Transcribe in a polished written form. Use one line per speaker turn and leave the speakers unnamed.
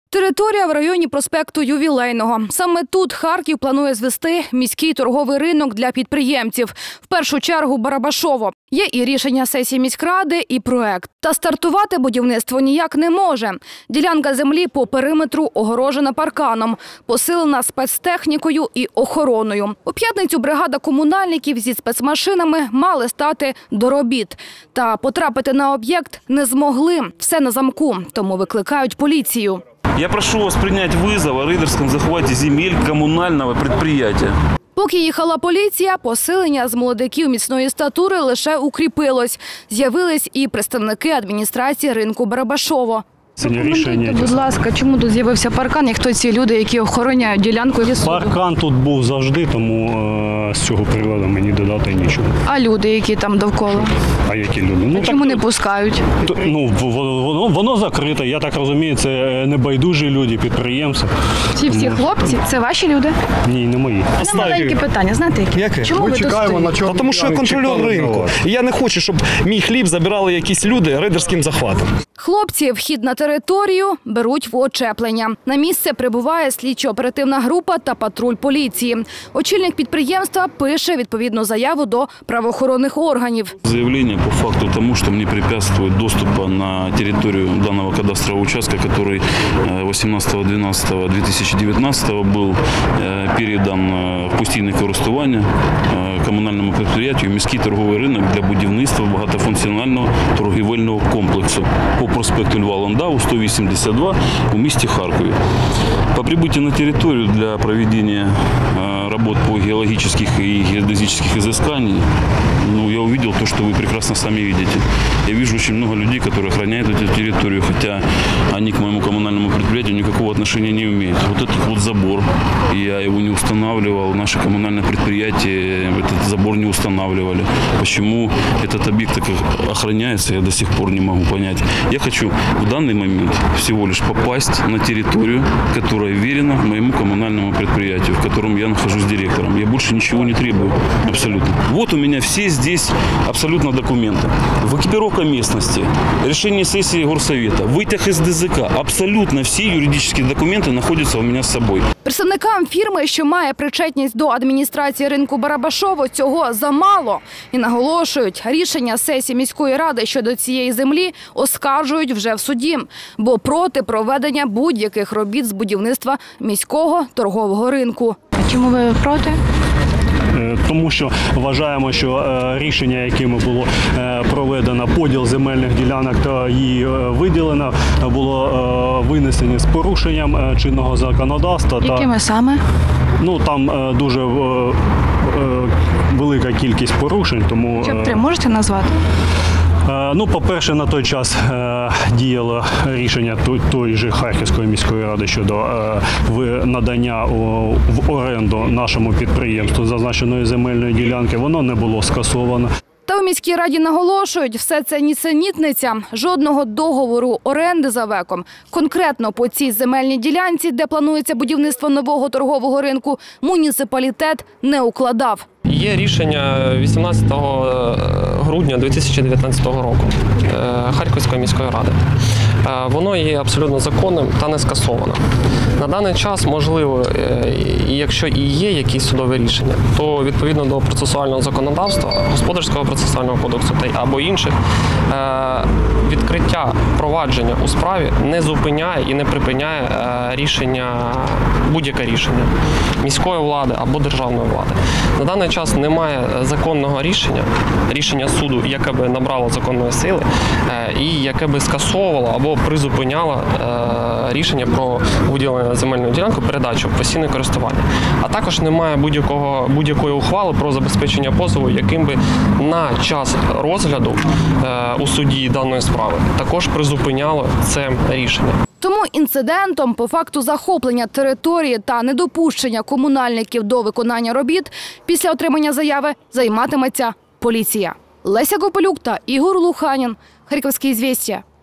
Територія в районі проспекту Ювілейного. Саме тут Харків планує звести міський торговий ринок для підприємців. В першу чергу Барабашово. Є і рішення сесії міськради, і проект. Та стартувати будівництво ніяк не може. Ділянка землі по периметру огорожена парканом, посилена спецтехнікою і охороною. У п'ятницю бригада комунальників зі спецмашинами мали стати до робіт. Та потрапити на об'єкт не змогли. Все на замку, тому викликають поліцію.
Я прошу вас принять вызов о рейдерском захвате земель коммунального предприятия.
Поки їхала поліція, посилення з молодиків міцної статури лише укріпилось. З'явились і представники адміністрації ринку Барабашово.
Рішення.
Будь ласка, чому тут з'явився паркан і хто ці люди, які охороняють ділянку лісу?
Паркан тут був завжди, тому з цього приводу мені додати нічого.
А люди, які там довкола?
А які люди?
Чому не пускають?
Воно закрите, я так розумію, це небайдужі люди, підприємці.
Ці всі хлопці – це ваші люди?
Ні, не мої.
Маленьке питання, знаєте які?
Яке?
Чому ви тут стоїте?
Тому що я контролюю ринку. І я не хочу, щоб мій хліб забирали якісь люди рейдерським захватом.
Хлопці вхід на територію беруть в очеплення. На місце прибуває слідчо-оперативна група та патруль поліції. Очільник підприємства пише відповідну заяву до правоохоронних органів.
Заявление по факту тому, что мне препятствует доступа на территорию данного кадастрового участка, который 18.12.2019 был передан в постійне користування комунальному підприємству «Міський торговий ринок» для будівництва багатофункціонального торгівельного комплексу по проспекту Льва Ландау, 182 у місті Харкові. По прибытии на территорию для проведения работ по геологических и геодезических изысканий, я увидел то, что вы прекрасно сами видите. Я вижу очень много людей, которые охраняют эту территорию, хотя они к моему коммунальному предприятию никакого отношения не имеют. Вот этот вот забор, я его не устанавливал, наше коммунальное предприятие этот забор не устанавливали. Почему этот объект так охраняется, я до сих пор не могу понять. Я хочу в данный момент всего лишь попасть на территорию, которая верена моему коммунальному предприятию, в котором я нахожусь директором. Я больше ничего не требую, абсолютно. Вот у меня все здесь абсолютно документы. Экипировка местности, решение сессии горсовета, вытяг из ДЗК. Абсолютно все юридические документы находятся у меня с собой.
Представникам фірми, що має причетність до адміністрації ринку Барабашово, цього замало. І наголошують, рішення сесії міської ради щодо цієї землі оскаржують вже в суді, бо проти проведення будь-яких робіт з будівництва міського торгового ринку. Чому ви проти?
Тому що вважаємо, що рішення, якими було проведено поділ земельних ділянок та її виділено, було винесені з порушенням чинного законодавства.
Якими саме?
Там дуже велика кількість порушень, тому...
Хоча б три можете назвати?
По-перше, на той час діяло рішення тої ж Харківської міської ради щодо надання в оренду нашому підприємству зазначеної земельної ділянки. Воно не було скасовано.
Та у міській раді наголошують, все це нісенітниця. Жодного договору оренди за ВЕКом. Конкретно по цій земельній ділянці, де планується будівництво нового торгового ринку, муніципалітет не укладав.
Є рішення 18 грудня 2019 року Харківської міської ради. Воно є абсолютно законним та не скасовано. На даний час, можливо, і якщо і є якісь судові рішення, то відповідно до процесуального законодавства, Господарського процесуального кодексу або інших, відкриття провадження у справі не зупиняє і не припиняє будь-яке рішення міської влади або державної влади. На даний час немає законного рішення суду, яке би набрало законної сили і яке би скасовувало або призупиняло рішення про виділення земельної ділянки, передачу в постійне користування. А також немає будь-якої ухвали про забезпечення позову, яким би на час розгляду у суді даної справи також призупиняло це рішення.
Тому інцидентом по факту захоплення території та недопущення комунальників до виконання робіт після отримання заяви займатиметься поліція. Леся Гопелюк та Ігор Луханін. Харківські «Ізвєстія».